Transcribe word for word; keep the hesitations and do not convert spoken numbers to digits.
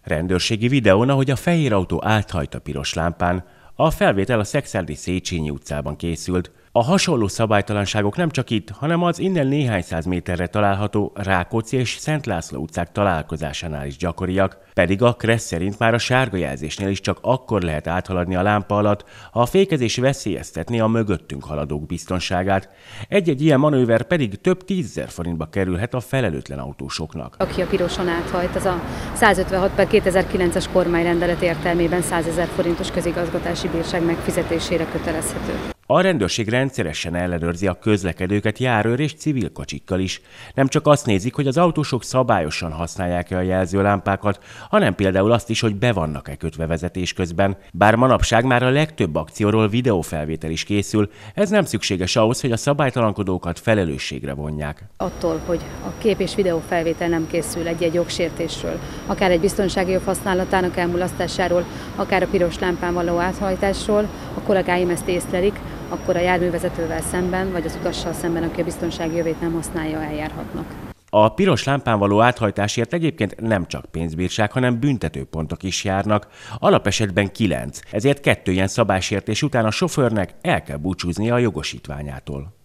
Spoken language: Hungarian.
Rendőrségi videón, ahogy a fehér autó áthajt a piros lámpán. A felvétel a szekszárdi Széchenyi utcában készült. A hasonló szabálytalanságok nem csak itt, hanem az innen néhány száz méterre található Rákóczi és Szent László utcák találkozásánál is gyakoriak, pedig a Kressz szerint már a sárga jelzésnél is csak akkor lehet áthaladni a lámpa alatt, ha a fékezés veszélyeztetné a mögöttünk haladók biztonságát. Egy-egy ilyen manőver pedig több tízezer forintba kerülhet a felelőtlen autósoknak. Aki a piroson áthajt, az a százötvenhat per kétezer-kilences kormányrendelet értelmében százezer forintos közigazgatási bírság megfizetésére kötelezhető. A rendőrség rendszeresen ellenőrzi a közlekedőket járőr és civil kocsikkal is. Nem csak azt nézik, hogy az autósok szabályosan használják-e a jelzőlámpákat, hanem például azt is, hogy be vannak-e kötve vezetés közben. Bár manapság már a legtöbb akcióról videófelvétel is készül, ez nem szükséges ahhoz, hogy a szabálytalankodókat felelősségre vonják. Attól, hogy a kép- és videófelvétel nem készül egy-egy jogsértésről, akár egy biztonsági jobb használatának elmulasztásáról, akár a piros lámpán való áthajtásról, a kollégáim ezt észlelik, akkor a járművezetővel szemben, vagy az utassal szemben, aki a biztonsági jövét nem használja, eljárhatnak. A piros lámpán való áthajtásért egyébként nem csak pénzbírság, hanem büntetőpontok is járnak, alapesetben kilenc, ezért kettő ilyen szabálysértés után a sofőrnek el kell búcsúznia a jogosítványától.